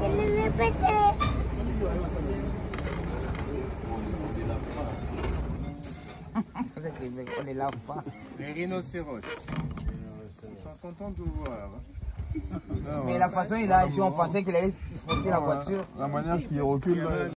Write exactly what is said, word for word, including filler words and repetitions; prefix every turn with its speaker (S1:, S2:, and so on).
S1: On les lave pas.
S2: Les rhinocéros. Ils sont contents de vous voir.
S1: Mais la façon il a agi, on pensait qu'il allait fausser la voiture.
S3: La manière qu'il recule.